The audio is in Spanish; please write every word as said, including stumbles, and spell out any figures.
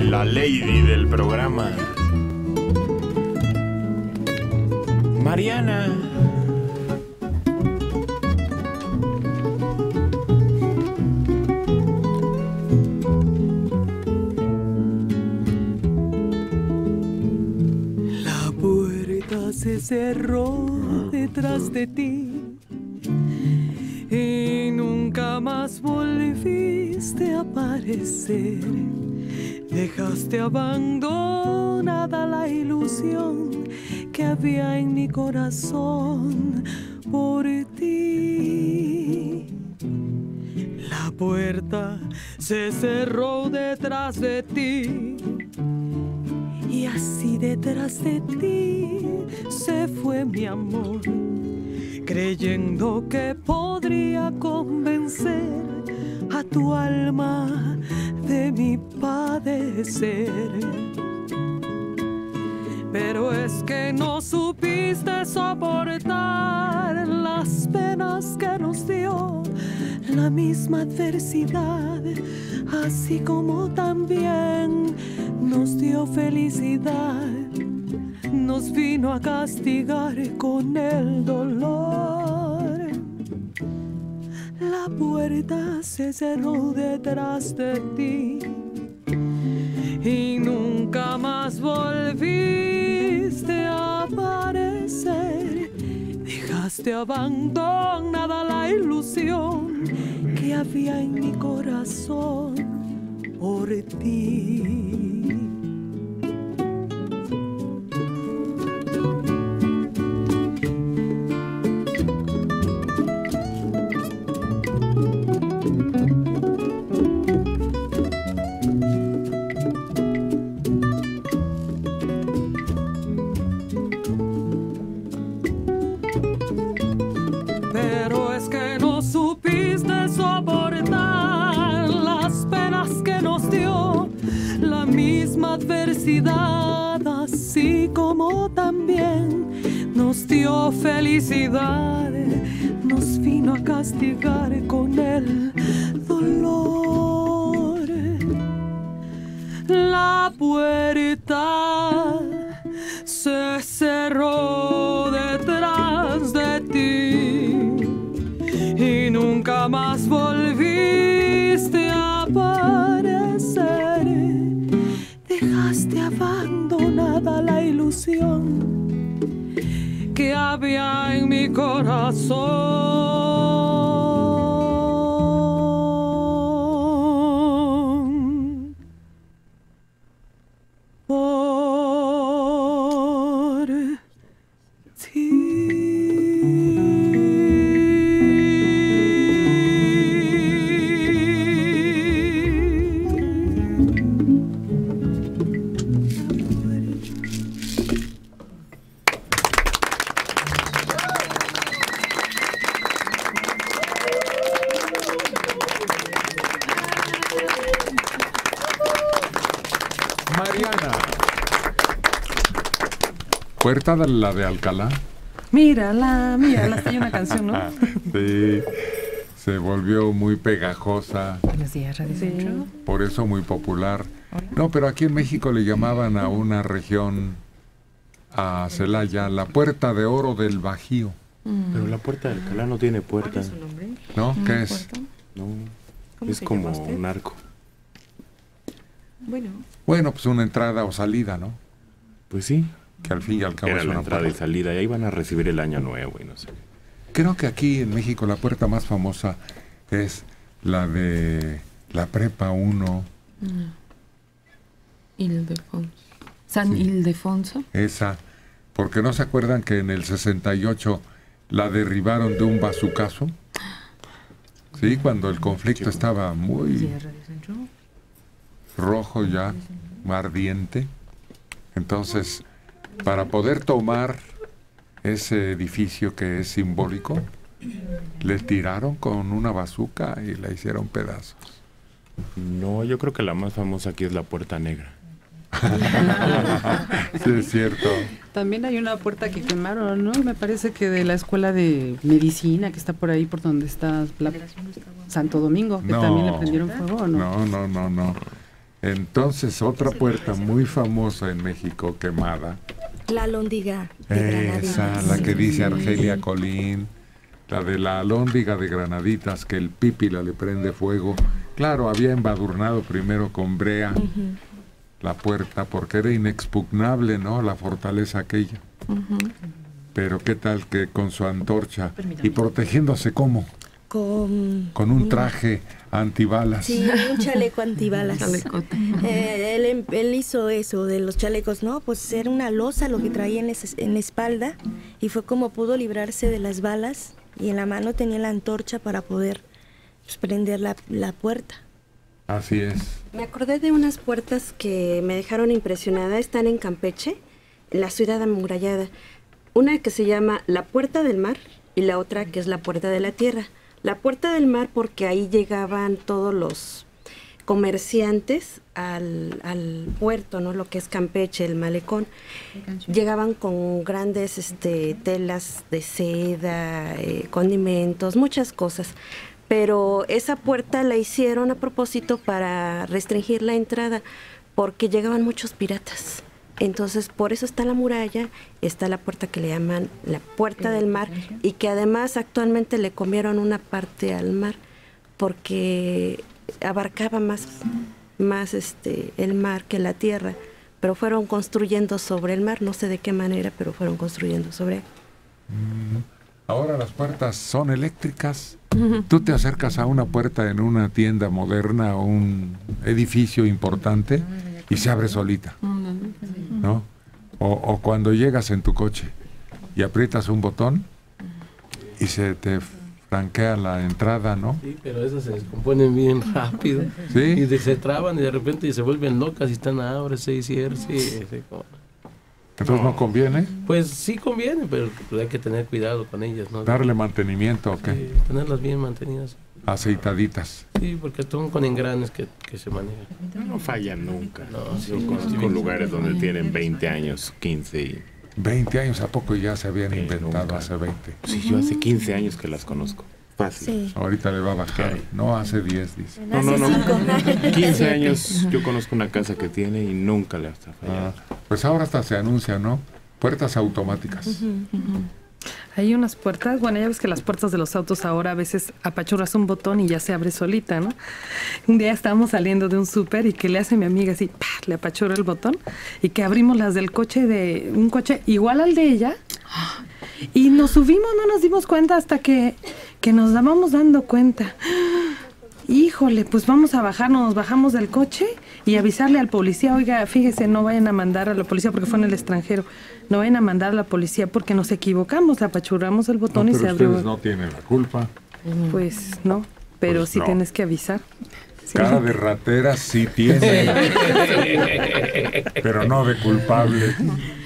la lady del programa. Mariana. La puerta se cerró detrás de ti y nunca más volviste a aparecer. Dejaste abandonada la ilusión que había en mi corazón por ti. La puerta se cerró detrás de ti y así detrás de ti se fue mi amor, creyendo que podría convencer a tu alma de mi padecer. Pero es que no supiste soportar las penas que nos dio la misma adversidad, así como también nos dio felicidad. Nos vino a castigar con el dolor. La puerta se cerró detrás de ti y nunca más volviste a aparecer. Dejaste abandonada la ilusión que había en mi corazón por ti. Adversidad, así como también nos dio felicidad, nos vino a castigar con el dolor. La puerta se cerró detrás de ti y nunca más volviste a aparecer. Dejaste abandonada la ilusión que había en mi corazón por ti. Puerta de la de Alcalá. Mírala, mírala, hasta hay una canción, ¿no? Sí, se volvió muy pegajosa. Buenos días, Radio Centro. Por eso muy popular. No, pero aquí en México le llamaban a una región, a Celaya, la Puerta de Oro del Bajío. Mm. Pero la Puerta de Alcalá no tiene puerta. ¿Cuál es su nombre? ¿No? ¿Qué ¿No es? puerta? No, ¿Cómo es se como llama usted? un arco. Bueno. Bueno, pues una entrada o salida, ¿no? Pues sí. Que al fin y al cabo era es la una entrada puerta. y salida, y ahí van a recibir el año nuevo y no sé. Creo que aquí en México la puerta más famosa es la de la Prepa uno. Mm. Ildefonso. San Sí. Ildefonso. Esa, porque no se acuerdan que en el sesenta y ocho la derribaron de un bazucazo. Sí, cuando el conflicto estaba muy rojo ya, ardiente. Entonces, para poder tomar ese edificio que es simbólico, le tiraron con una bazuca y la hicieron pedazos. No, yo creo que la más famosa aquí es la Puerta Negra. Sí, es cierto. También hay una puerta que quemaron, ¿no? Me parece que de la escuela de medicina que está por ahí, por donde está la Santo Domingo, que No. también le prendieron fuego, ¿o no? No, no, no, no. Entonces, otra puerta muy famosa en México quemada. La alhóndiga de Granaditas. Esa, la que dice Argelia Colín, la de la alhóndiga de Granaditas, que el pípila le prende fuego. Claro, había embadurnado primero con brea uh-huh. la puerta, porque era inexpugnable, ¿no? La fortaleza aquella. Uh-huh. Pero qué tal que con su antorcha, y protegiéndose ¿cómo? Con, con un traje antibalas. Sí, un chaleco antibalas. eh, él, él hizo eso de los chalecos, ¿no? Pues era una losa lo que traía en la, en la espalda, y fue como pudo librarse de las balas, y en la mano tenía la antorcha para poder pues, prender la, la puerta. Así es. Me acordé de unas puertas que me dejaron impresionada, están en Campeche, en la ciudad amurallada. Una que se llama la Puerta del Mar y la otra que es la Puerta de la Tierra. La Puerta del Mar porque ahí llegaban todos los comerciantes al, al puerto, ¿no? Lo que es Campeche, el malecón. Llegaban con grandes este, telas de seda, eh, condimentos, muchas cosas. Pero esa puerta la hicieron a propósito para restringir la entrada porque llegaban muchos piratas. Entonces, por eso está la muralla, está la puerta que le llaman la Puerta del Mar, y que además actualmente le comieron una parte al mar, porque abarcaba más, más este, el mar que la tierra, pero fueron construyendo sobre el mar, no sé de qué manera, pero fueron construyendo sobre él. Ahora las puertas son eléctricas. Tú te acercas a una puerta en una tienda moderna o un edificio importante y se abre solita, ¿no? O, o cuando llegas en tu coche y aprietas un botón y se te franquea la entrada, ¿no? Sí, pero esas se descomponen bien rápido. ¿Sí? Y de, se traban y de repente se vuelven locas y están ahora, sí, sí, sí, sí. Entonces no conviene. Pues sí conviene, pero hay que tener cuidado con ellas, ¿no? Darle mantenimiento, ¿ok? Sí, tenerlas bien mantenidas. Aceitaditas. Sí, porque son con engranes que, que se manejan. No fallan nunca. No, sí, Yo conozco sí, lugares sí. donde tienen veinte años, quince y... veinte años, ¿a poco ya se habían Sí, inventado nunca. hace veinte? Sí, yo hace quince años que las conozco. Fácil. Sí. Ahorita le va a bajar. Sí. No, hace diez, dice. No, no, no. quince años yo conozco una casa que tiene y nunca le ha fallado. Ah, pues ahora hasta se anuncia, ¿no? Puertas automáticas. Uh-huh, uh-huh. Hay unas puertas, bueno, ya ves que las puertas de los autos ahora a veces apachurras un botón y ya se abre solita, ¿no? Un día estábamos saliendo de un súper y que le hace mi amiga así, ¡pah!, le apachurra el botón, y que abrimos las del coche, de un coche igual al de ella, y nos subimos, no nos dimos cuenta hasta que, que nos dábamos dando cuenta. Híjole, pues vamos a bajarnos, nos bajamos del coche y avisarle al policía, oiga, fíjese, no vayan a mandar a la policía porque fue en el extranjero, no vayan a mandar a la policía porque nos equivocamos, le apachurramos el botón No, y se pero abrió. ustedes no tienen la culpa. Pues no, pero Pues sí no. tienes que avisar. Sí. Cara de ratera sí tiene, pero no de culpable.